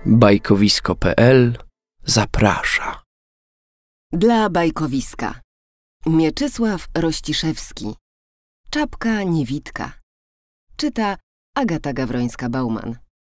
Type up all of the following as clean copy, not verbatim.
Bajkowisko.pl zaprasza. Dla bajkowiska Mieczysław Rościszewski. Czapka niewidka. Czyta Agata Gawrońska-Bauman.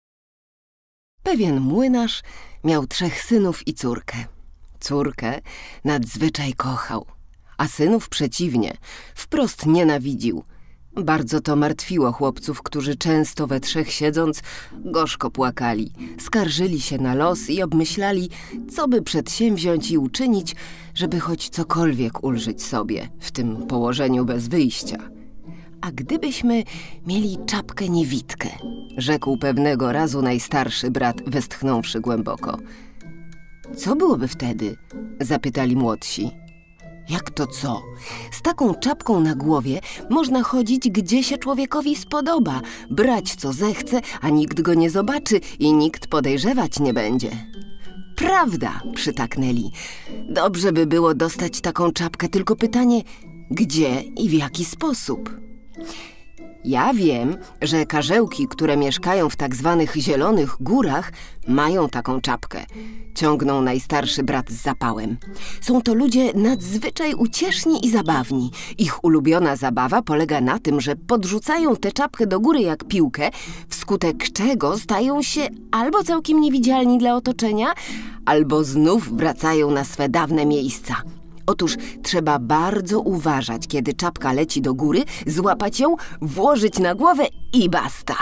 Pewien młynarz miał 3 synów i córkę. Córkę nadzwyczaj kochał, a synów przeciwnie, wprost nienawidził. Bardzo to martwiło chłopców, którzy często we 3 siedząc gorzko płakali, skarżyli się na los i obmyślali, co by przedsięwziąć i uczynić, żeby choć cokolwiek ulżyć sobie w tym położeniu bez wyjścia. A gdybyśmy mieli czapkę niewidkę, rzekł pewnego razu najstarszy brat, westchnąwszy głęboko. Co byłoby wtedy? Zapytali młodsi. Jak to co? Z taką czapką na głowie można chodzić, gdzie się człowiekowi spodoba, brać co zechce, a nikt go nie zobaczy i nikt podejrzewać nie będzie. Prawda, przytaknęli. Dobrze by było dostać taką czapkę, tylko pytanie, gdzie i w jaki sposób? Ja wiem, że karzełki, które mieszkają w tak zwanych zielonych górach, mają taką czapkę. Ciągnął najstarszy brat z zapałem. Są to ludzie nadzwyczaj ucieszni i zabawni. Ich ulubiona zabawa polega na tym, że podrzucają tę czapkę do góry jak piłkę, wskutek czego stają się albo całkiem niewidzialni dla otoczenia, albo znów wracają na swe dawne miejsca. Otóż trzeba bardzo uważać, kiedy czapka leci do góry, złapać ją, włożyć na głowę i basta.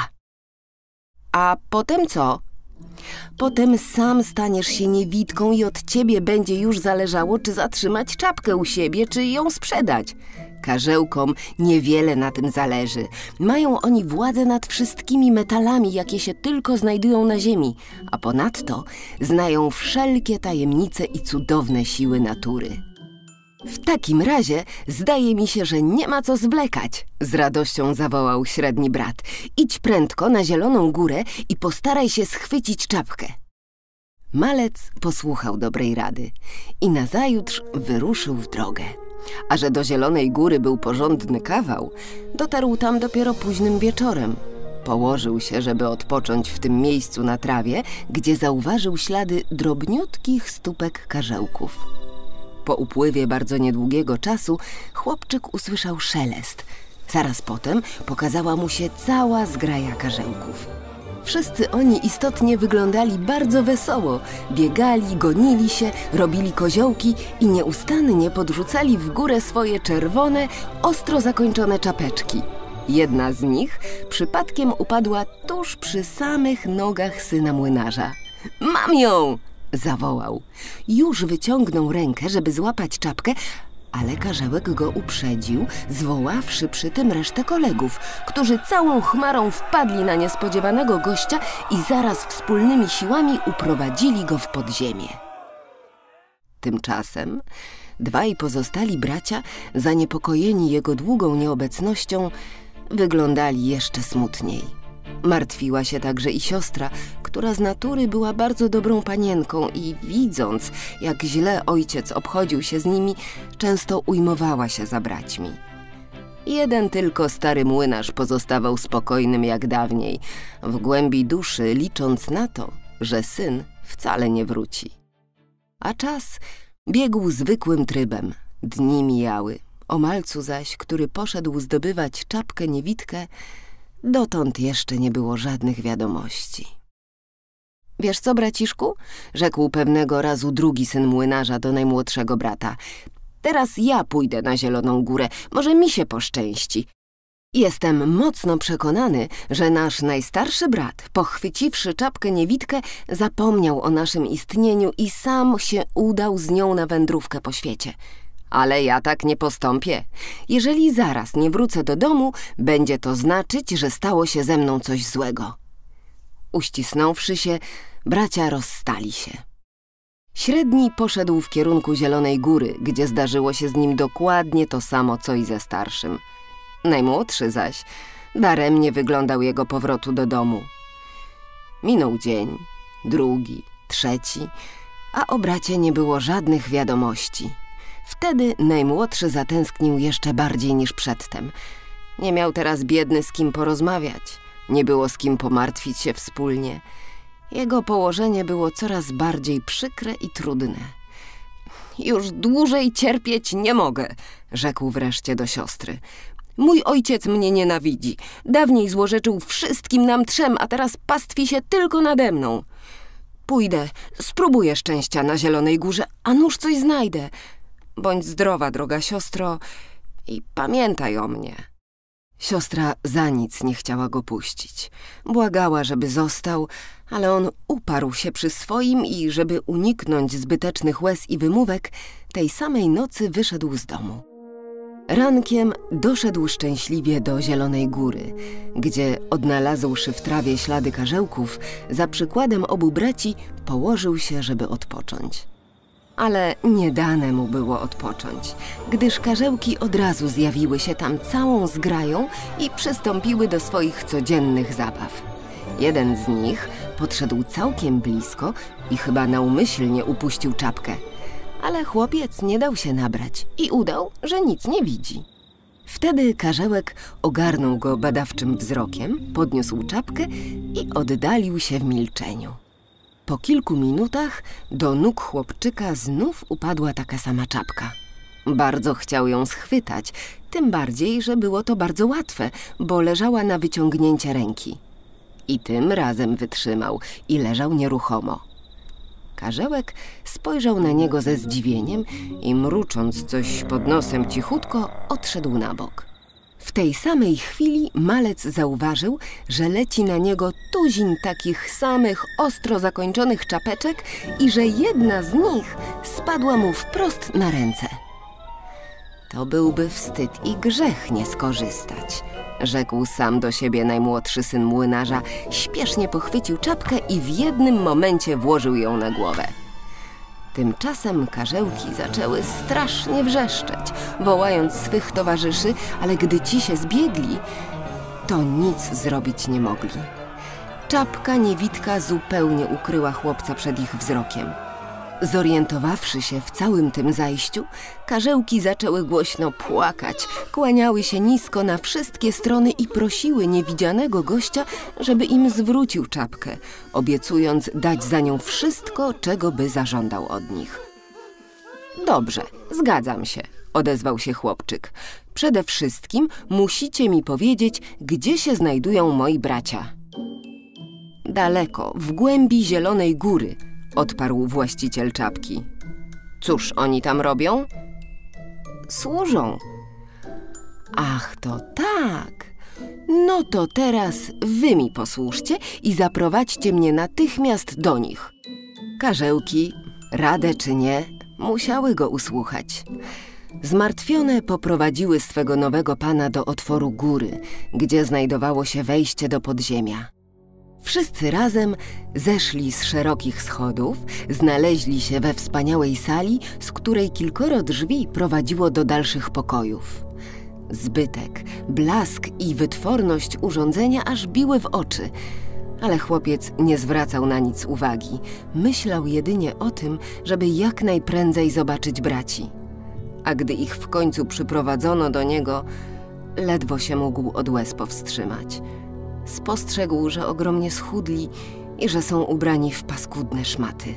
A potem co? Potem sam staniesz się niewidką i od ciebie będzie już zależało, czy zatrzymać czapkę u siebie, czy ją sprzedać. Karzełkom niewiele na tym zależy. Mają oni władzę nad wszystkimi metalami, jakie się tylko znajdują na ziemi, a ponadto znają wszelkie tajemnice i cudowne siły natury. W takim razie zdaje mi się, że nie ma co zwlekać, z radością zawołał średni brat. Idź prędko na Zieloną Górę i postaraj się schwycić czapkę. Malec posłuchał dobrej rady i nazajutrz wyruszył w drogę. A że do Zielonej Góry był porządny kawał, dotarł tam dopiero późnym wieczorem. Położył się, żeby odpocząć w tym miejscu na trawie, gdzie zauważył ślady drobniutkich stópek karzełków. Po upływie bardzo niedługiego czasu chłopczyk usłyszał szelest. Zaraz potem pokazała mu się cała zgraja karzełków. Wszyscy oni istotnie wyglądali bardzo wesoło. Biegali, gonili się, robili koziołki i nieustannie podrzucali w górę swoje czerwone, ostro zakończone czapeczki. Jedna z nich przypadkiem upadła tuż przy samych nogach syna młynarza. Mam ją! Zawołał. Już wyciągnął rękę, żeby złapać czapkę, ale karzełek go uprzedził, zwoławszy przy tym resztę kolegów, którzy całą chmarą wpadli na niespodziewanego gościa i zaraz wspólnymi siłami uprowadzili go w podziemie. Tymczasem 2 pozostali bracia, zaniepokojeni jego długą nieobecnością, wyglądali jeszcze smutniej. Martwiła się także i siostra, która z natury była bardzo dobrą panienką i widząc, jak źle ojciec obchodził się z nimi, często ujmowała się za braćmi. Jeden tylko stary młynarz pozostawał spokojnym jak dawniej, w głębi duszy licząc na to, że syn wcale nie wróci. A czas biegł zwykłym trybem, dni mijały. O malcu zaś, który poszedł zdobywać czapkę niewidkę, dotąd jeszcze nie było żadnych wiadomości. Wiesz co, braciszku? Rzekł pewnego razu drugi syn młynarza do najmłodszego brata. Teraz ja pójdę na Zieloną Górę, może mi się poszczęści. Jestem mocno przekonany, że nasz najstarszy brat, pochwyciwszy czapkę niewidkę, zapomniał o naszym istnieniu i sam się udał z nią na wędrówkę po świecie. Ale ja tak nie postąpię. Jeżeli zaraz nie wrócę do domu, będzie to znaczyć, że stało się ze mną coś złego. Uścisnąwszy się, bracia rozstali się. Średni poszedł w kierunku Zielonej Góry, gdzie zdarzyło się z nim dokładnie to samo, co i ze starszym. Najmłodszy zaś daremnie wyglądał jego powrotu do domu. Minął dzień, drugi, trzeci, a o bracie nie było żadnych wiadomości. Wtedy najmłodszy zatęsknił jeszcze bardziej niż przedtem. Nie miał teraz biedny z kim porozmawiać, nie było z kim pomartwić się wspólnie Jego położenie było coraz bardziej przykre i trudne. Już dłużej cierpieć nie mogę, rzekł wreszcie do siostry. Mój ojciec mnie nienawidzi. Dawniej złorzeczył wszystkim nam trzem, a teraz pastwi się tylko nade mną. Pójdę, spróbuję szczęścia na Zielonej Górze, a nuż coś znajdę. Bądź zdrowa, droga siostro, i pamiętaj o mnie. Siostra za nic nie chciała go puścić. Błagała, żeby został, ale on uparł się przy swoim i, żeby uniknąć zbytecznych łez i wymówek, tej samej nocy wyszedł z domu. Rankiem doszedł szczęśliwie do Zielonej Góry, gdzie, odnalazłszy w trawie ślady karzełków, za przykładem obu braci położył się, żeby odpocząć. Ale nie dane mu było odpocząć, gdyż karzełki od razu zjawiły się tam całą zgrają i przystąpiły do swoich codziennych zabaw. Jeden z nich podszedł całkiem blisko i chyba naumyślnie upuścił czapkę. Ale chłopiec nie dał się nabrać i udał, że nic nie widzi. Wtedy karzełek ogarnął go badawczym wzrokiem, podniósł czapkę i oddalił się w milczeniu. Po kilku minutach do nóg chłopczyka znów upadła taka sama czapka. Bardzo chciał ją schwytać, tym bardziej, że było to bardzo łatwe, bo leżała na wyciągnięcie ręki. I tym razem wytrzymał i leżał nieruchomo. Karzełek spojrzał na niego ze zdziwieniem i mrucząc coś pod nosem cichutko, odszedł na bok. W tej samej chwili malec zauważył, że leci na niego tuzin takich samych ostro zakończonych czapeczek i że jedna z nich spadła mu wprost na ręce. To byłby wstyd i grzech nie skorzystać, rzekł sam do siebie najmłodszy syn młynarza, śpiesznie pochwycił czapkę i w jednym momencie włożył ją na głowę. Tymczasem karzełki zaczęły strasznie wrzeszczeć, wołając swych towarzyszy, ale gdy ci się zbiegli, to nic zrobić nie mogli. Czapka niewidka zupełnie ukryła chłopca przed ich wzrokiem. Zorientowawszy się w całym tym zajściu, karzełki zaczęły głośno płakać, kłaniały się nisko na wszystkie strony i prosiły niewidzianego gościa, żeby im zwrócił czapkę, obiecując dać za nią wszystko, czego by zażądał od nich. Dobrze, zgadzam się, odezwał się chłopczyk. Przede wszystkim musicie mi powiedzieć, gdzie się znajdują moi bracia. Daleko, w głębi Zielonej Góry, odparł właściciel czapki. Cóż oni tam robią? Służą. Ach, to tak. No to teraz wy mi posłuszcie i zaprowadźcie mnie natychmiast do nich. Karzełki, radę czy nie, musiały go usłuchać. Zmartwione poprowadziły swego nowego pana do otworu góry, gdzie znajdowało się wejście do podziemia. Wszyscy razem zeszli z szerokich schodów, znaleźli się we wspaniałej sali, z której kilkoro drzwi prowadziło do dalszych pokojów. Zbytek, blask i wytworność urządzenia aż biły w oczy, ale chłopiec nie zwracał na nic uwagi. Myślał jedynie o tym, żeby jak najprędzej zobaczyć braci. A gdy ich w końcu przyprowadzono do niego, ledwo się mógł od łez powstrzymać. Spostrzegł, że ogromnie schudli i że są ubrani w paskudne szmaty.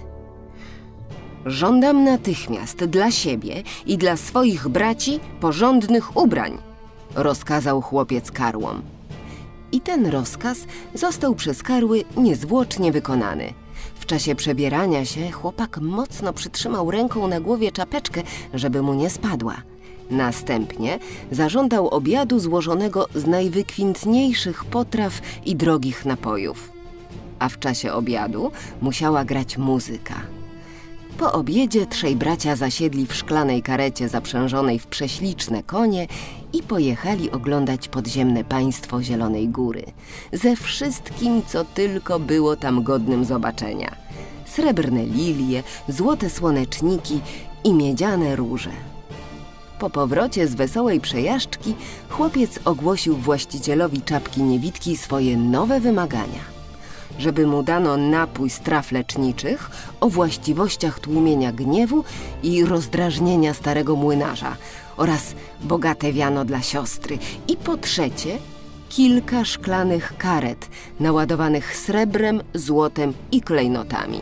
Żądam natychmiast dla siebie i dla swoich braci porządnych ubrań, rozkazał chłopiec karłom. I ten rozkaz został przez karły niezwłocznie wykonany. W czasie przebierania się chłopak mocno przytrzymał ręką na głowie czapeczkę, żeby mu nie spadła. Następnie zażądał obiadu złożonego z najwykwintniejszych potraw i drogich napojów. A w czasie obiadu musiała grać muzyka. Po obiedzie trzej bracia zasiedli w szklanej karecie zaprzężonej w prześliczne konie i pojechali oglądać podziemne państwo Zielonej Góry. Ze wszystkim, co tylko było tam godnym zobaczenia. Srebrne lilie, złote słoneczniki i miedziane róże. Po powrocie z wesołej przejażdżki chłopiec ogłosił właścicielowi czapki niewidki swoje nowe wymagania. Żeby mu dano napój z traw leczniczych o właściwościach tłumienia gniewu i rozdrażnienia starego młynarza oraz bogate wiano dla siostry i po trzecie kilka szklanych karet naładowanych srebrem, złotem i klejnotami.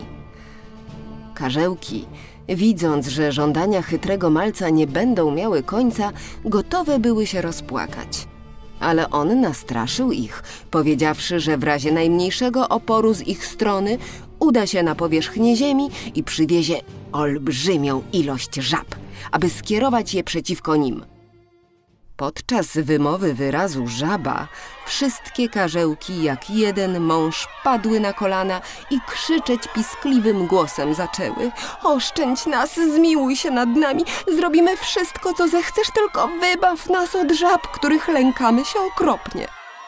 Karzełki, widząc, że żądania chytrego malca nie będą miały końca, gotowe były się rozpłakać. Ale on nastraszył ich, powiedziawszy, że w razie najmniejszego oporu z ich strony uda się na powierzchnię ziemi i przywiezie olbrzymią ilość żab, aby skierować je przeciwko nim. Podczas wymowy wyrazu żaba, wszystkie karzełki jak jeden mąż padły na kolana i krzyczeć piskliwym głosem zaczęły: oszczędź nas, zmiłuj się nad nami, zrobimy wszystko, co zechcesz, tylko wybaw nas od żab, których lękamy się okropnie.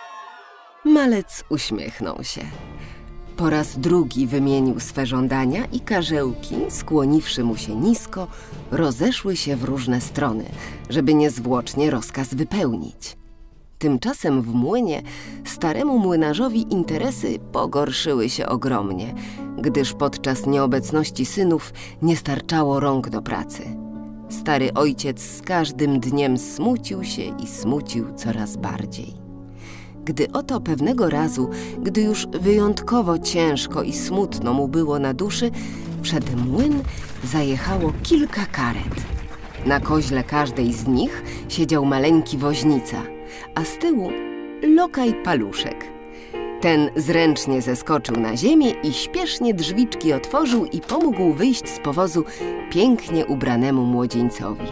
Malec uśmiechnął się. Po raz drugi wymienił swe żądania i karzełki, skłoniwszy mu się nisko, rozeszły się w różne strony, żeby niezwłocznie rozkaz wypełnić. Tymczasem w młynie staremu młynarzowi interesy pogorszyły się ogromnie, gdyż podczas nieobecności synów nie starczało rąk do pracy. Stary ojciec z każdym dniem smucił się i smucił coraz bardziej. Gdy oto pewnego razu, gdy już wyjątkowo ciężko i smutno mu było na duszy, przed młyn zajechało kilka karet. Na koźle każdej z nich siedział maleńki woźnica, a z tyłu lokaj Paluszek. Ten zręcznie zeskoczył na ziemię i śpiesznie drzwiczki otworzył i pomógł wyjść z powozu pięknie ubranemu młodzieńcowi.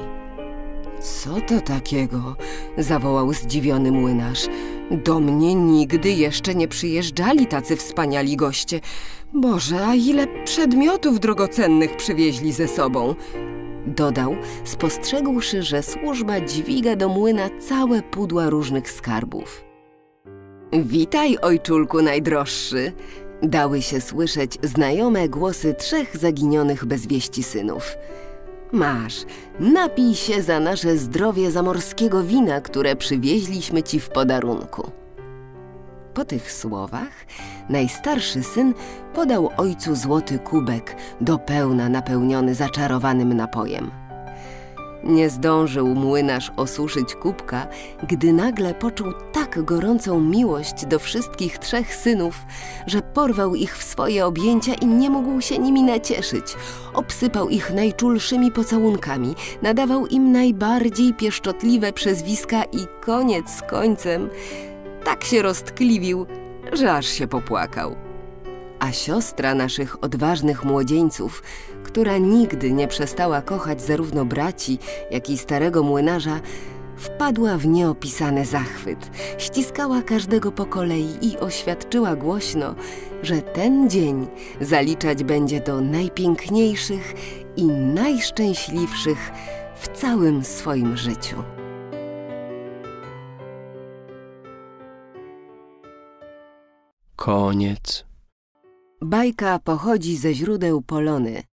Co to takiego? Zawołał zdziwiony młynarz. Do mnie nigdy jeszcze nie przyjeżdżali tacy wspaniali goście. Boże, a ile przedmiotów drogocennych przywieźli ze sobą! Dodał, spostrzegłszy, że służba dźwiga do młyna całe pudła różnych skarbów. Witaj, ojczulku najdroższy! Dały się słyszeć znajome głosy trzech zaginionych bez wieści synów. Masz, napij się za nasze zdrowie zamorskiego wina, które przywieźliśmy ci w podarunku. Po tych słowach najstarszy syn podał ojcu złoty kubek, do pełna napełniony zaczarowanym napojem. Nie zdążył młynarz osuszyć kubka, gdy nagle poczuł tak gorącą miłość do wszystkich trzech synów, że porwał ich w swoje objęcia i nie mógł się nimi nacieszyć. Obsypał ich najczulszymi pocałunkami, nadawał im najbardziej pieszczotliwe przezwiska i koniec z końcem tak się roztkliwił, że aż się popłakał. A siostra naszych odważnych młodzieńców, która nigdy nie przestała kochać zarówno braci, jak i starego młynarza, wpadła w nieopisany zachwyt, ściskała każdego po kolei i oświadczyła głośno, że ten dzień zaliczać będzie do najpiękniejszych i najszczęśliwszych w całym swoim życiu. Koniec. Bajka pochodzi ze źródeł Polony,